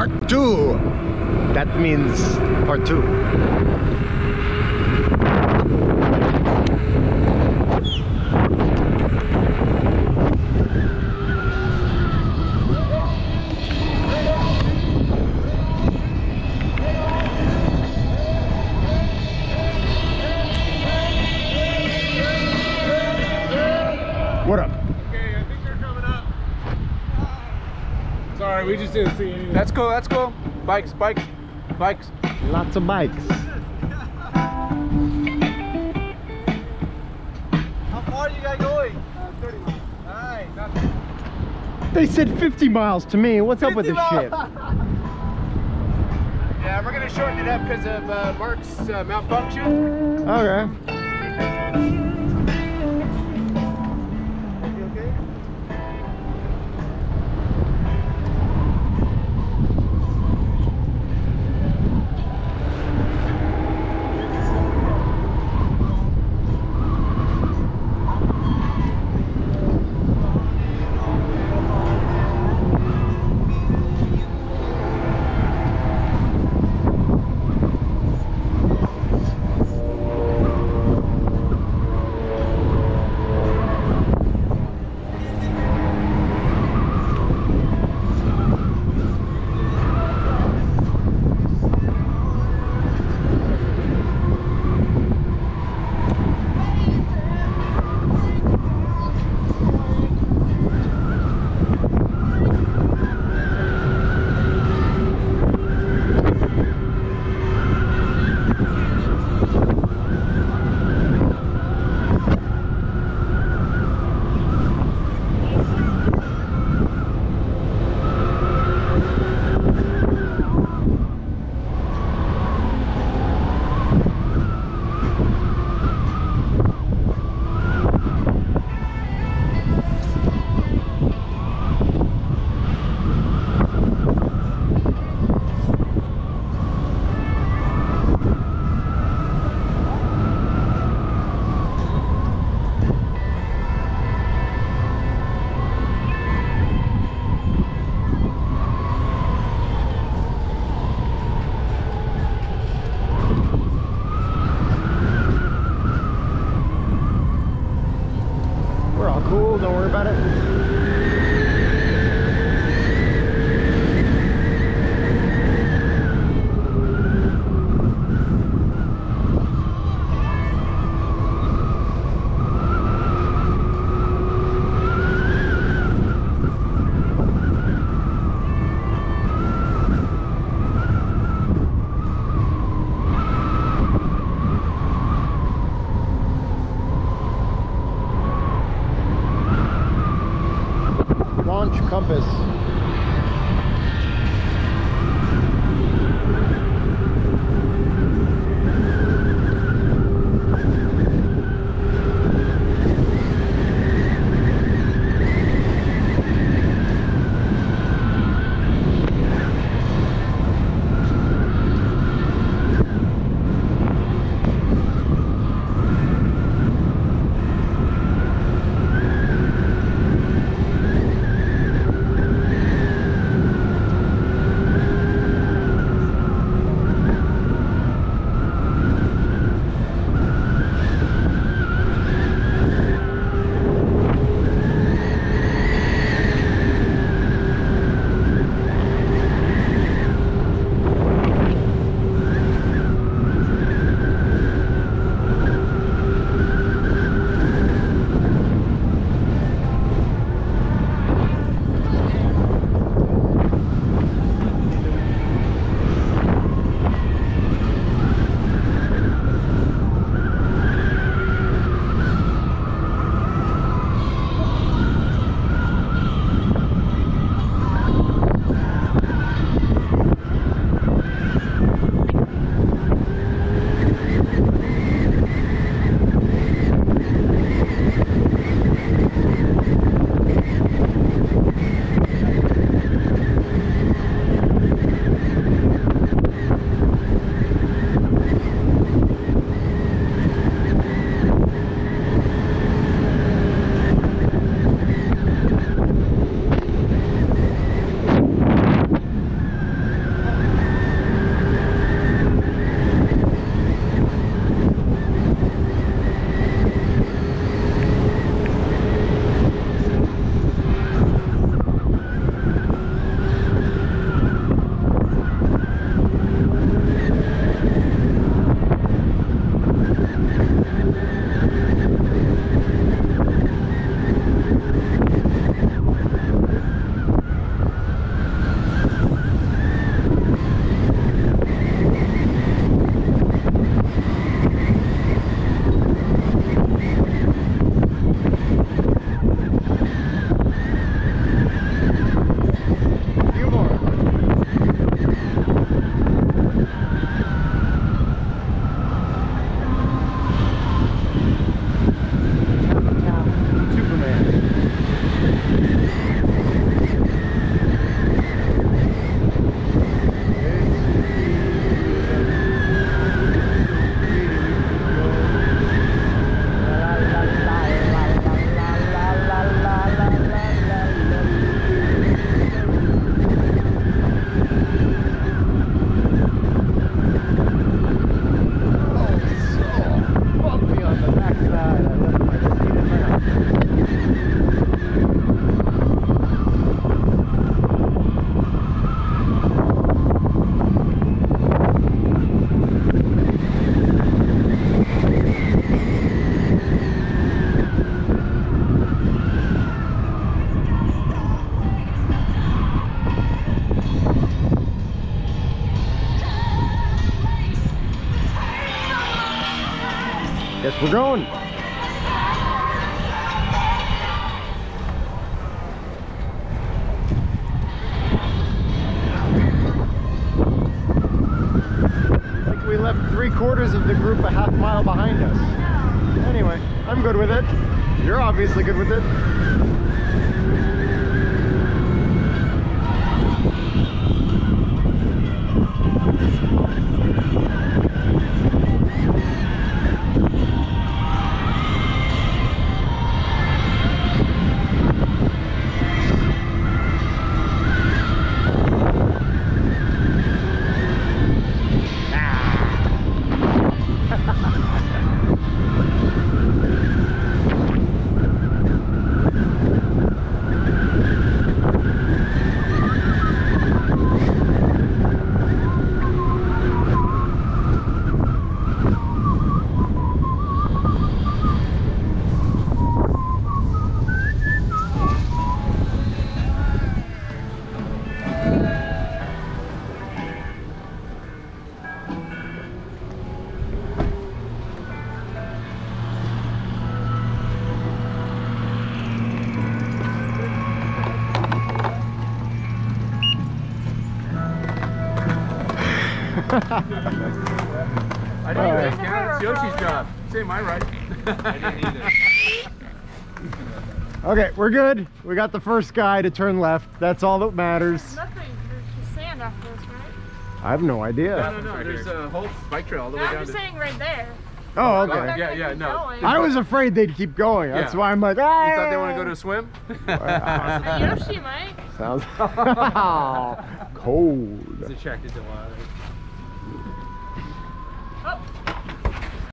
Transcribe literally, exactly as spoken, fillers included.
part two. That means part two. What up? Okay, I think they're coming up. Sorry, we just didn't see anything. That's cool, that's cool. Bikes, bikes, bikes. Lots of bikes. How far are you guys going? Uh, thirty miles. Nice. They said fifty miles to me. What's up with this shit? Yeah, we're gonna shorten it up because of uh, Mark's uh, malfunction. Okay. We're all cool, don't worry about it. Launch compass. Guess we're going. Like we left three quarters of the group a half mile behind us. Anyway, I'm good with it. You're obviously good with it. I didn't All even right. count. It's Yoshi's job. Say my right. I didn't either. Okay, we're good. We got the first guy to turn left. That's all that matters. Nothing. There's just sand after this, right? I have no idea. No, no, no. There's a whole bike trail all the No, way I'm down just to... saying right there. Oh, Okay. okay. Yeah, yeah, no. I was afraid they'd keep going. That's Yeah. why I'm like, ah. You thought they want to go to a swim? Hey, Yoshi might. Sounds cold. He's attracted to water.